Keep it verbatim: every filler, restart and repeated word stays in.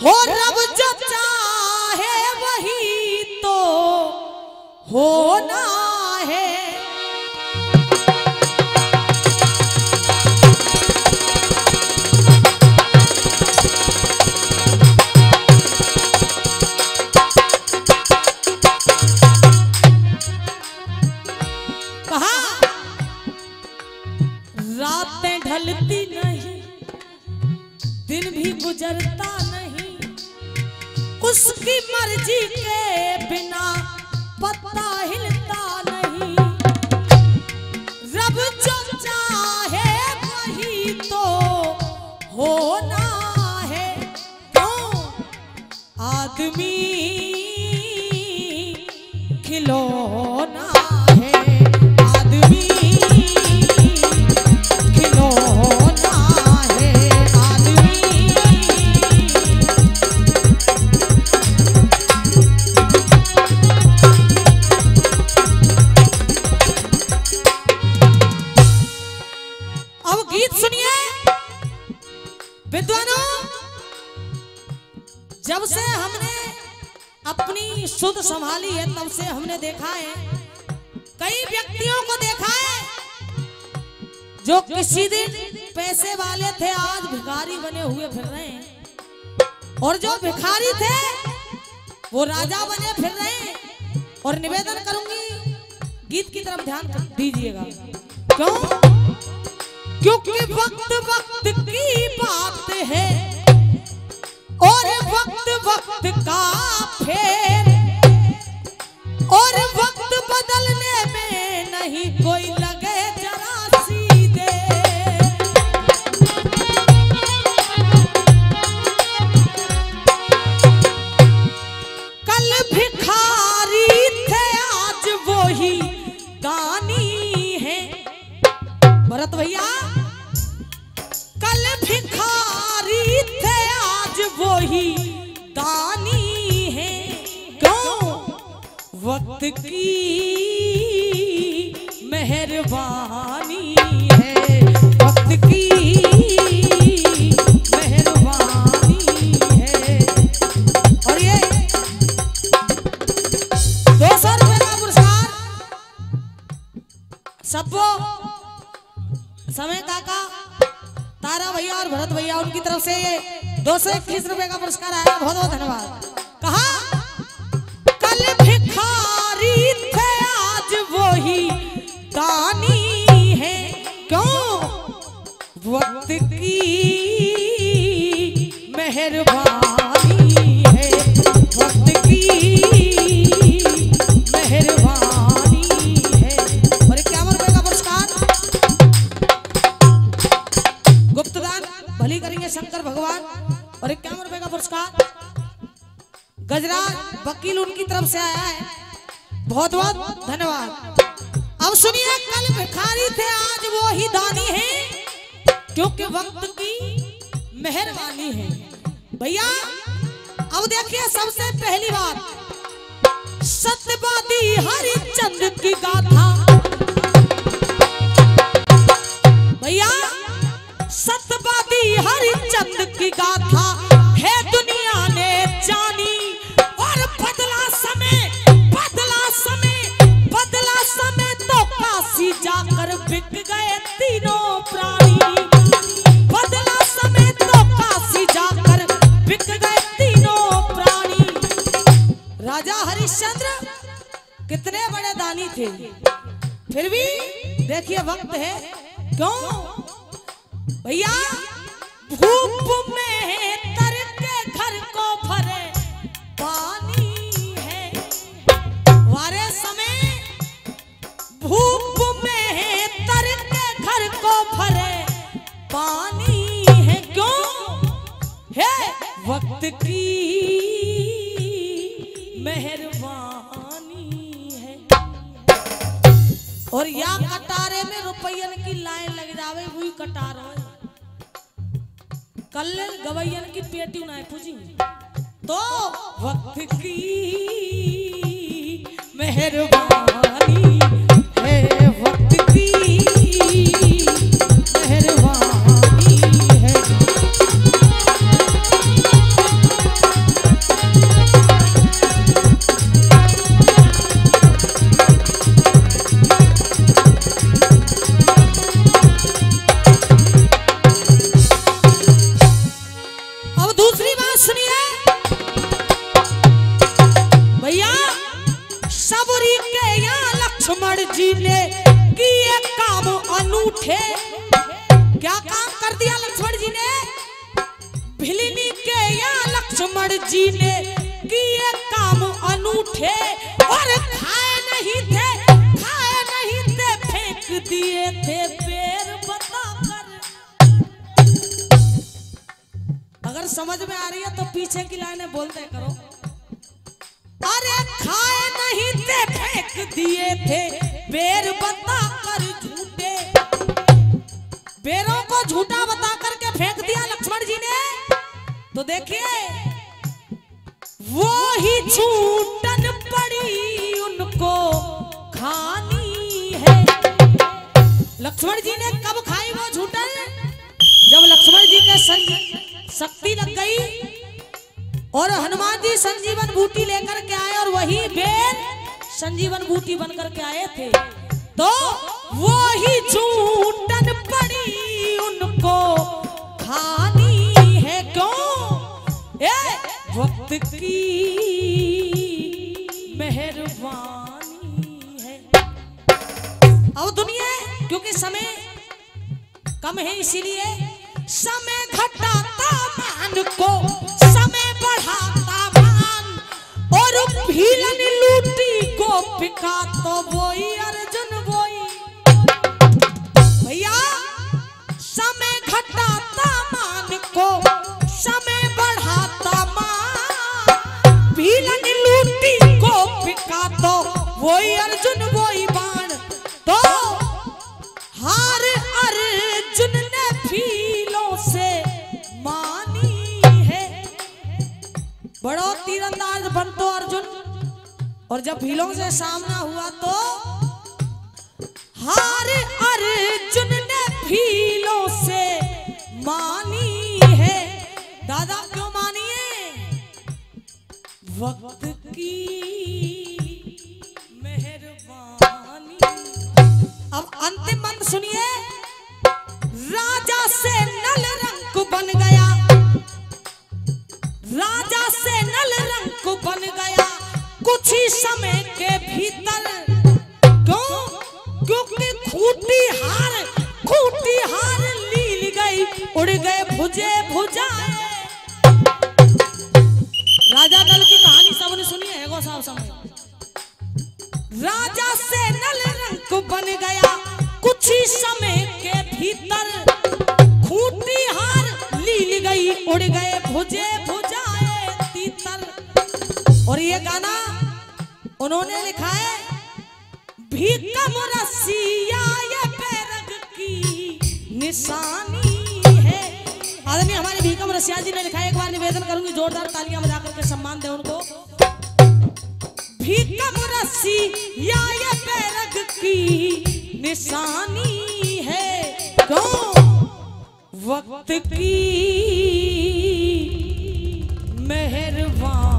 हो रब जो चाहे वही तो होना है। कहा रातें ढलती नहीं, दिन भी गुजरता नहीं, उसकी मर्जी के बिना पत्ता हिलता नहीं। रब जो चाहे वही तो होना है। क्यों आदमी खिलौना है, आदमी खिलौना है, आदमी। अब गीत सुनिए विद्वानों। जब से हमने अपनी शुद्ध संभाली है तब से हमने देखा है, कई व्यक्तियों को देखा है जो किसी दिन पैसे वाले थे आज भिखारी बने हुए फिर रहे हैं, और जो भिखारी थे वो राजा बने फिर रहे हैं। और निवेदन करूंगी गीत की तरफ ध्यान दीजिएगा। क्यों? क्योंकि वक्त वक्त की बात है और वक्त वक्त का फेर, और वक्त बदलने में नहीं कोई लगे जरा सीधे। कल भिखारी थे आज वो ही दानी है। भरत भैया, कल भिखारी थे आज वो ही दानी है। क्यों? वक्त की मेहरबानी है, वक्त की मेहरबानी है। और ये दो सौ रुपए का पुरस्कार सबको समय काका, तारा भैया और भरत भैया उनकी तरफ से दो सौ इक्कीस रुपए का पुरस्कार आया। बहुत बहुत धन्यवाद। कहा कल भिखारी थे आज वो ही दानी है। क्यों? वक्त की मेहरबानी है, वक्त की मेहरबानी है। और इक्यावन रुपए का पुरस्कार गुप्तदान भली करेंगे शंकर भगवान, और इक्यावन रुपए का पुरस्कार गजराज वकील उनकी तरफ से आया है। बहुत बहुत धन्यवाद। अब सुनिए, कल भिखारी थे आज वो ही दानी है, क्योंकि वक्त की मेहरबानी है। भैया अब देखिए, सबसे पहली बात सत्यवादी हरिश्चंद्र की गाथा। भैया सत्यवादी हरिश्चंद्र की गाथा है दुनिया ने जानी, और बदला समय बदला समय बदला समय तो काशी जाकर बिक गए तीनों प्राणी। बदला समय तो काशी जाकर बिक गए तीनों प्राणी। राजा हरिश्चंद्र कितने बड़े दानी थे, फिर भी देखिए वक्त है। क्यों भैया? धूप में तर के घर को भरे पानी है, वारे समय धूप में तर के घर को भरे पानी है। क्यों? है वक्त की मेहरबानी है। और या कटारे में रुपयन की लाइन लग जावे हुई कटार हो, कल गवैयन की पेटी उनाए पूजी तो वक्त की मेहरबानी है, वक्त की मेहरबानी है। दूसरी बात सुनिए भैया, सबरी के यहाँ लक्ष्मण जी ने किए काम अनूठे। क्या काम कर दिया लक्ष्मण जी ने? भिलिनी के यहाँ लक्ष्मण जी ने किए काम अनूठे, और खाए नहीं थे, खाए नहीं थे, फेंक दिए थे पैर बताकर। अगर समझ में आ रही है तो पीछे की लाइनें बोलते करो। अरे खाए नहीं थे, फेंक दिए थे पैर बताकर झूठे। पैरों को झूठा बता करके फेंक दिया लक्ष्मण जी ने। तो देखिए वो ही छूटन पड़ी उनको खानी है। लक्ष्मण जी ने कब खाई वो झूठन? जब लक्ष्मण जी के संग शक्ति लग गई और हनुमान जी संजीवन बूटी लेकर के आए, और वही बेर संजीवन बूटी बनकर के आए थे। तो वो ही झूठन पड़ी उनको खानी है। क्यों? ए वक्त की मेहरबानी है। अब दुनिया, क्योंकि समय कम है इसीलिए समय घटाता मान को, समय बढ़ाता मान, और भीलन लूटी को पिका तो बोई अर्जुन बोई। भैया समय घटाता मान को, समय बढ़ाता मान, भीलन लूटी को पिका तो वही अर्जुन वही बाण। तो हार अर्जुन ने भीलों से मानी है। बड़ो तीरंदाज बन तो अर्जुन, और जब भीलों से सामना हुआ तो हार अर्जुन ने भीलों से मानी है। दादा क्यों मानिए? वक्त की मेहरबानी। अब अंतिम मंत्र सुनिए। राजा से नल रंग बन गया, राजा से नल रंग बन गया कुछ ही समय के भीतर। क्यों? क्योंकि खूंटी हार, खूंटी हार लील गई, उड़ गए भुजे भुजाए। राजा नल की कहानी सबने सुनी है गो साहब समय। राजा से नल रंग बन गया कुछ ही समय के भीतर, खूंटी हार लील गई, उड़ गए भुजे भुजाए तीतर। और ये गाना उन्होंने लिखा है भीकम रसिया ये पैरग की निशानी है। आदमी हमारे भीकम रसिया जी ने लिखा है। एक बार निवेदन करूंगी, जोरदार तालियां बजा करके सम्मान दे उनको। भीकम रसिया ये पैरग की निशानी है। क्यों? वक्त की मेहरबानी।